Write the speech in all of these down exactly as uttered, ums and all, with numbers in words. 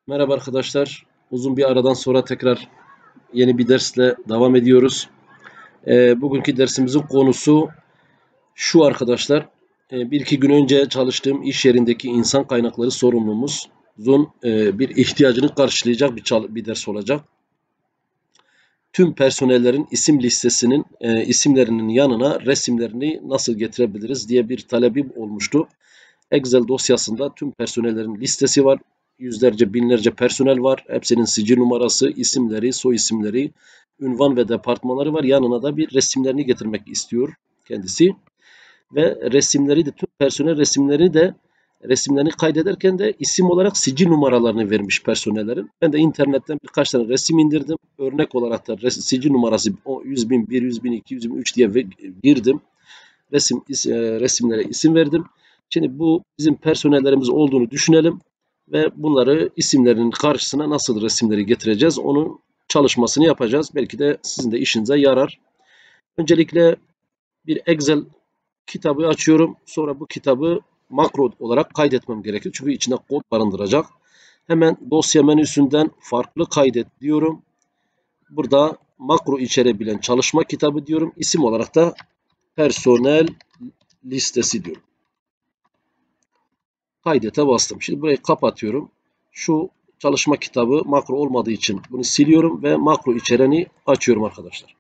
Merhaba arkadaşlar. Uzun bir aradan sonra tekrar yeni bir dersle devam ediyoruz. Ee, bugünkü dersimizin konusu şu arkadaşlar. Ee, bir iki gün önce çalıştığım iş yerindeki insan kaynakları sorumlumuzun e, bir ihtiyacını karşılayacak bir, çal- bir ders olacak. Tüm personellerin isim listesinin e, isimlerinin yanına resimlerini nasıl getirebiliriz diye bir talebim olmuştu. Excel dosyasında tüm personellerin listesi var. Yüzlerce, binlerce personel var. Hepsinin sicil numarası, isimleri, soy isimleri, ünvan ve departmanları var. Yanına da bir resimlerini getirmek istiyor kendisi. Ve resimleri de tüm personel resimlerini de resimlerini kaydederken de isim olarak sicil numaralarını vermiş personellerin. Ben de internetten birkaç tane resim indirdim. Örnek olarak da sicil numarası yüz bin bir, yüz bin iki, yüz bin üç diye girdim. Resim resimlere isim verdim. Şimdi bu bizim personellerimiz olduğunu düşünelim ve bunları isimlerinin karşısına nasıl resimleri getireceğiz onun çalışmasını yapacağız. Belki de sizin de işinize yarar. Öncelikle bir Excel kitabı açıyorum. Sonra bu kitabı makro olarak kaydetmem gerekiyor. Çünkü içinde kod barındıracak. Hemen dosya menüsünden farklı kaydet diyorum. Burada makro içerebilen çalışma kitabı diyorum. İsim olarak da personel listesi diyorum. Kaydete bastım. Şimdi burayı kapatıyorum. Şu çalışma kitabı makro olmadığı için bunu siliyorum ve makro içereni açıyorum arkadaşlar.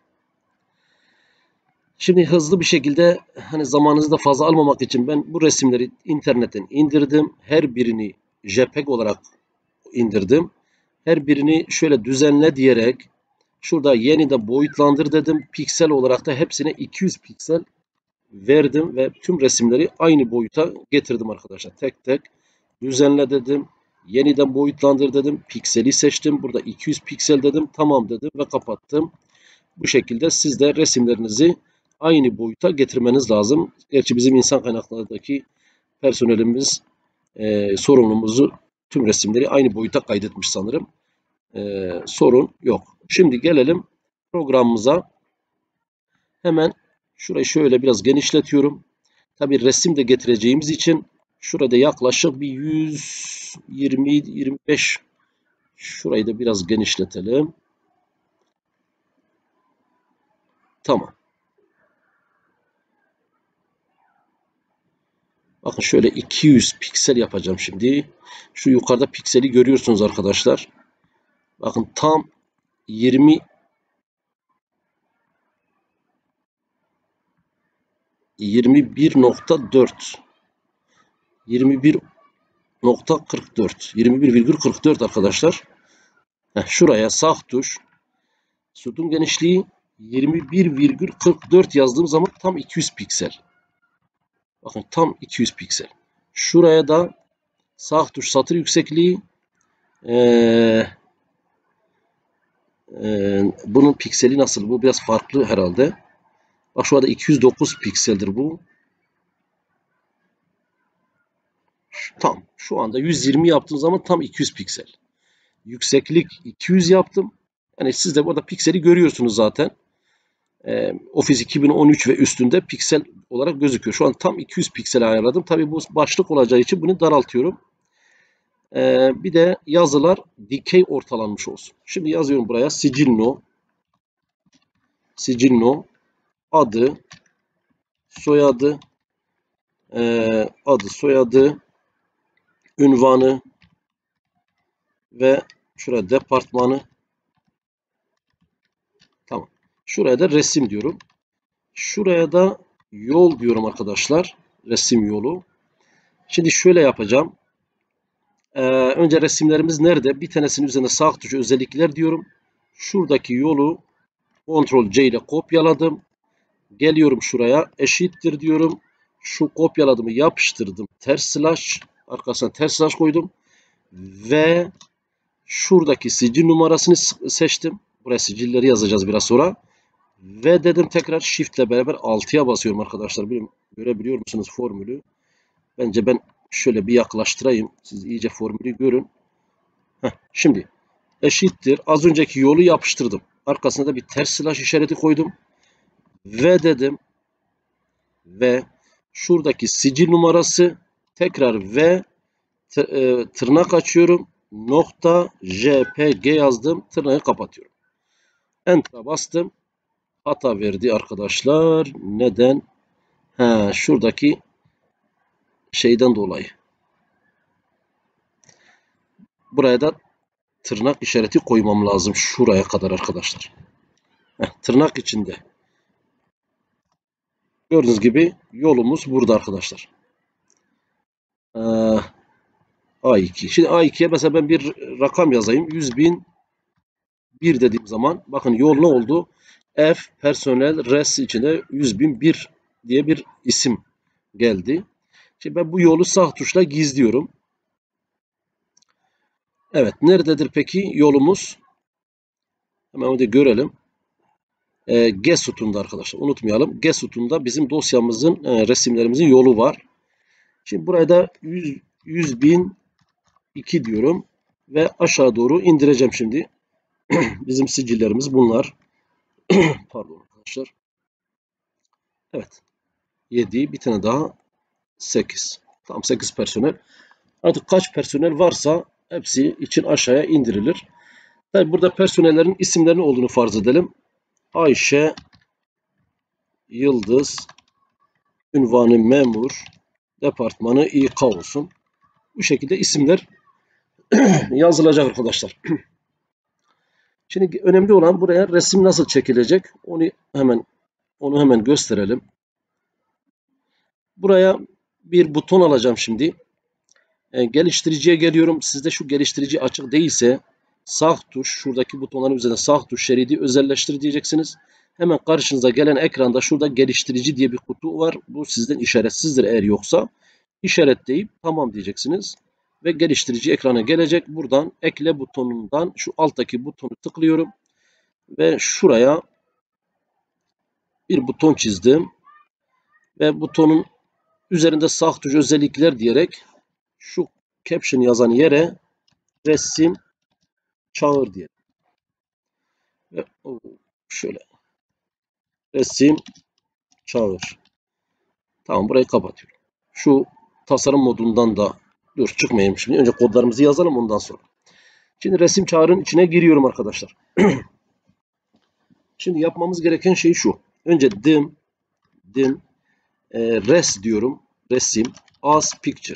Şimdi hızlı bir şekilde hani zamanınızı da fazla almamak için ben bu resimleri internetten indirdim. Her birini JPEG olarak indirdim. Her birini şöyle düzenle diyerek şurada yeniden boyutlandır dedim. Piksel olarak da hepsine iki yüz piksel verdim ve tüm resimleri aynı boyuta getirdim arkadaşlar. Tek tek düzenle dedim. Yeniden boyutlandır dedim. Pikseli seçtim. Burada iki yüz piksel dedim. Tamam dedim ve kapattım. Bu şekilde siz de resimlerinizi aynı boyuta getirmeniz lazım. Gerçi bizim insan kaynaklarındaki personelimiz e, sorumlumuzu tüm resimleri aynı boyuta kaydetmiş sanırım. E, sorun yok. Şimdi gelelim programımıza. Hemen şurayı şöyle biraz genişletiyorum. Tabi resim de getireceğimiz için şurada yaklaşık bir yüz yirmi yirmi beş şurayı da biraz genişletelim. Tamam. Bakın şöyle iki yüz piksel yapacağım şimdi. Şu yukarıda pikseli görüyorsunuz arkadaşlar. Bakın tam yirmi yirmi bir nokta dört yirmi bir nokta kırk dört yirmi bir virgül kırk dört arkadaşlar. Heh, şuraya sağ tuş sütun genişliği yirmi bir virgül kırk dört yazdığım zaman tam iki yüz piksel. Bakın tam iki yüz piksel. Şuraya da sağ tuş satır yüksekliği ee, ee, bunun pikseli nasıl? Bu biraz farklı herhalde. Bak şu anda iki yüz dokuz pikseldir bu. Tam şu anda yüz yirmi yaptığım zaman tam iki yüz piksel. Yükseklik iki yüz yaptım. Yani siz de burada pikseli görüyorsunuz zaten. Ee, Office iki bin on üç ve üstünde piksel olarak gözüküyor. Şu an tam iki yüz piksel ayarladım. Tabii bu başlık olacağı için bunu daraltıyorum. Ee, bir de yazılar dikey ortalanmış olsun. Şimdi yazıyorum buraya Sicilno, Sicilno adı, soyadı, e, adı, soyadı, ünvanı ve şuraya departmanı. Tamam. Şuraya da resim diyorum. Şuraya da yol diyorum arkadaşlar. Resim yolu. Şimdi şöyle yapacağım. Ee, önce resimlerimiz nerede? Bir tanesinin üzerine sağ tuşu özellikler diyorum. Şuradaki yolu kontrol C ile kopyaladım. Geliyorum şuraya eşittir diyorum. Şu kopyaladığımı yapıştırdım. Ters slash. Arkasına ters slash koydum. Ve şuradaki sicil numarasını seçtim. Buraya sicilleri yazacağız biraz sonra. Ve dedim tekrar shift ile beraber altıya basıyorum arkadaşlar. Bilmiyorum, görebiliyor musunuz formülü? Bence ben şöyle bir yaklaştırayım. Siz iyice formülü görün. Heh, şimdi eşittir. Az önceki yolu yapıştırdım. Arkasına da bir ters slash işareti koydum. Ve dedim. Ve şuradaki sicil numarası tekrar ve tırnak açıyorum. nokta jpg yazdım. Tırnağı kapatıyorum. Enter'a bastım. Hata verdi arkadaşlar. Neden? Ha, şuradaki şeyden dolayı. Buraya da tırnak işareti koymam lazım. Şuraya kadar arkadaşlar. Heh, tırnak içinde. Gördüğünüz gibi yolumuz burada arkadaşlar. Ee, A iki. Şimdi A ikiye mesela ben bir rakam yazayım. yüz bin bir dediğim zaman bakın yol ne oldu? F personel res içinde yüz bin bir diye bir isim geldi. Şimdi ben bu yolu sağ tuşla gizliyorum. Evet, nerededir peki yolumuz? Hemen onu da görelim. E, G sütununda arkadaşlar. Unutmayalım. G sütununda bizim dosyamızın, e, resimlerimizin yolu var. Şimdi buraya da yüz, yüz bin iki diyorum. Ve aşağı doğru indireceğim şimdi. Bizim sicillerimiz bunlar. Pardon arkadaşlar. Evet. yedi. Bir tane daha. sekiz. Tam sekiz personel. Artık kaç personel varsa hepsi için aşağıya indirilir. Tabi burada personellerin isimlerinin olduğunu farz edelim. Ayşe, Yıldız, ünvanı memur, departmanı İK olsun. Bu şekilde isimler yazılacak arkadaşlar. Şimdi önemli olan buraya resim nasıl çekilecek? Onu hemen onu hemen gösterelim. Buraya bir buton alacağım şimdi. E, geliştiriciye geliyorum. Sizde şu geliştirici açık değilse sağ tuş, şuradaki butonların üzerinde sağ tuş şeridi özelleştir diyeceksiniz. Hemen karşınıza gelen ekranda şurada geliştirici diye bir kutu var. Bu sizden işaretsizdir eğer yoksa. İşaretleyip tamam diyeceksiniz. Ve geliştirici ekrana gelecek. Buradan ekle butonundan şu alttaki butonu tıklıyorum. Ve şuraya bir buton çizdim. Ve butonun üzerinde sağ tuş özellikler diyerek şu caption yazan yere resim çağır diye. Ve şöyle resim çağır. Tamam, burayı kapatıyorum. Şu tasarım modundan da dur çıkmayayım şimdi. Önce kodlarımızı yazalım ondan sonra. Şimdi resim çağrının içine giriyorum arkadaşlar. Şimdi yapmamız gereken şey şu. Önce dim dim e, res diyorum. Resim as picture.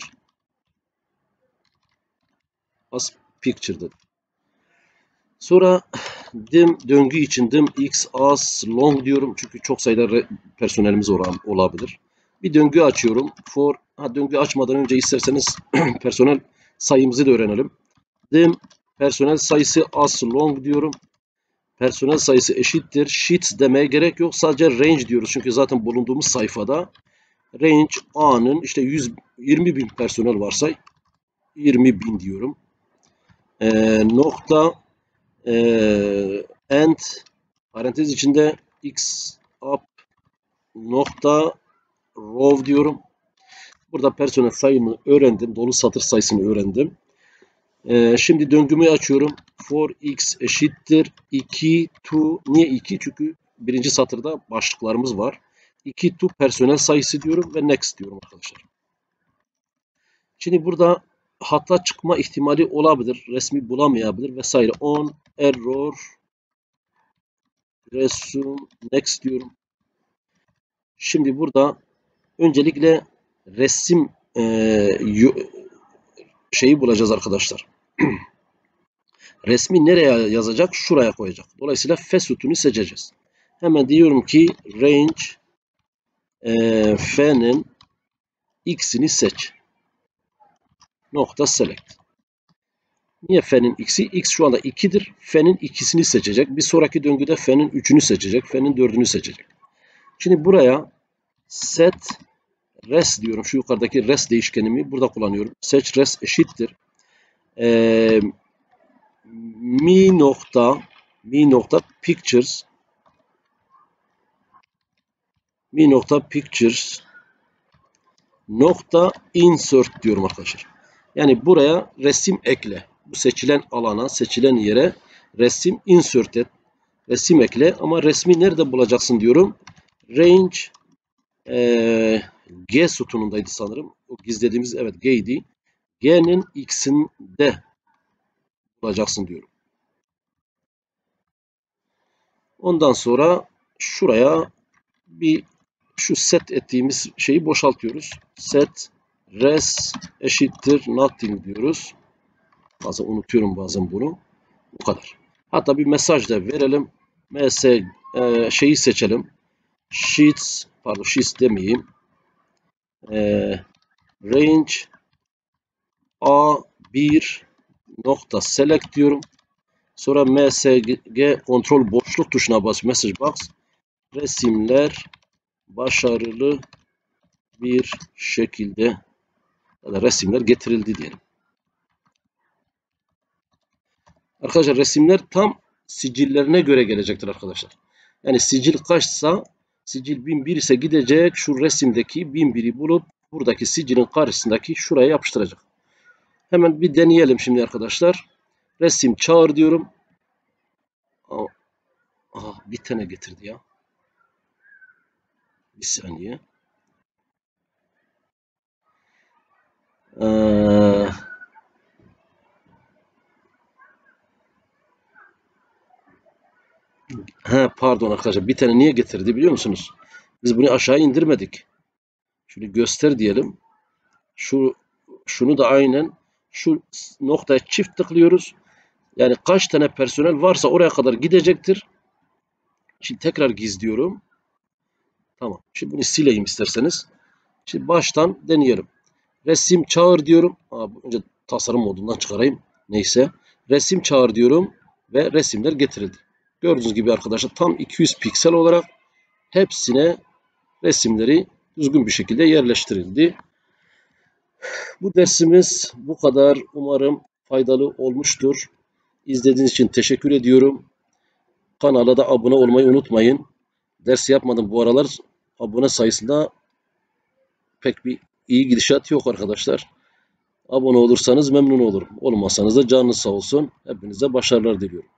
As picture dedim. Sonra dim döngü için dim x as long diyorum. Çünkü çok sayıda personelimiz olabilir. Bir döngü açıyorum. For ha, döngü açmadan önce isterseniz personel sayımızı da öğrenelim. Dim personel sayısı as long diyorum. Personel sayısı eşittir. Sheets demeye gerek yok. Sadece range diyoruz. Çünkü zaten bulunduğumuz sayfada range A'nın işte yüz yirmi bin personel varsa yirmi bin diyorum. E, nokta e, end parantez içinde x up nokta row diyorum. Burada personel sayımı öğrendim. Dolu satır sayısını öğrendim. Ee, şimdi döngümü açıyorum. For x eşittir iki to. Niye iki? Çünkü birinci satırda başlıklarımız var. iki to personel sayısı diyorum ve next diyorum arkadaşlar. Şimdi burada hata çıkma ihtimali olabilir. Resmi bulamayabilir vesaire. On error resume next diyorum. Şimdi burada öncelikle resim e, şeyi bulacağız arkadaşlar. Resmi nereye yazacak? Şuraya koyacak. Dolayısıyla F sütunu seçeceğiz. Hemen diyorum ki range e, F'nin x'ini seç. Nokta select. Niye F'nin x'i? X şu anda ikidir. F'nin ikisini seçecek. Bir sonraki döngüde F'nin üçünü seçecek. F'nin dördünü seçecek. Şimdi buraya set res diyorum. Şu yukarıdaki res değişkenimi burada kullanıyorum. Seç res eşittir. E, mi nokta mi nokta pictures mi nokta pictures nokta insert diyorum arkadaşlar. Yani buraya resim ekle. Bu seçilen alana, seçilen yere resim insert et. Resim ekle ama resmi nerede bulacaksın diyorum. Range e, G sütunundaydı sanırım. O gizlediğimiz evet G'ydi. G'nin x'inde bulacaksın diyorum. Ondan sonra şuraya bir şu set ettiğimiz şeyi boşaltıyoruz. Set res eşittir nothing diyoruz. Bazen unutuyorum bazen bunu. Bu kadar. Hatta bir mesaj da verelim. Ms e, şeyi seçelim. Sheets, pardon sheets demeyeyim. E, range a bir nokta select diyorum. Sonra msg kontrol boşluk tuşuna bas. Message box. Resimler başarılı bir şekilde ya da resimler getirildi diyelim. Arkadaşlar resimler tam sicillerine göre gelecektir arkadaşlar. Yani sicil kaçsa, sicil bin bir ise gidecek şu resimdeki bin biri bulup buradaki sicilin karşısındaki şuraya yapıştıracak. Hemen bir deneyelim şimdi arkadaşlar. Resim çağır diyorum. Aha, bir tane getirdi ya. Bir saniye. Ee, he, pardon arkadaşlar. Bir tane niye getirdi biliyor musunuz? Biz bunu aşağı indirmedik. Şunu göster diyelim. Şu şunu da aynen şu noktaya çift tıklıyoruz. Yani kaç tane personel varsa oraya kadar gidecektir. Şimdi tekrar gizliyorum. Tamam. Şimdi bunu sileyim isterseniz. Şimdi baştan deneyelim. Resim çağır diyorum. Aa, önce tasarım modundan çıkarayım. Neyse. Resim çağır diyorum ve resimler getirildi. Gördüğünüz gibi arkadaşlar tam iki yüz piksel olarak hepsine resimleri düzgün bir şekilde yerleştirildi. Bu dersimiz bu kadar. Umarım faydalı olmuştur. İzlediğiniz için teşekkür ediyorum. Kanala da abone olmayı unutmayın. Ders yapmadım bu aralar. Abone sayısında pek bir iyi gidişat yok arkadaşlar. Abone olursanız memnun olurum. Olmazsanız da canınız sağ olsun. Hepinize başarılar diliyorum.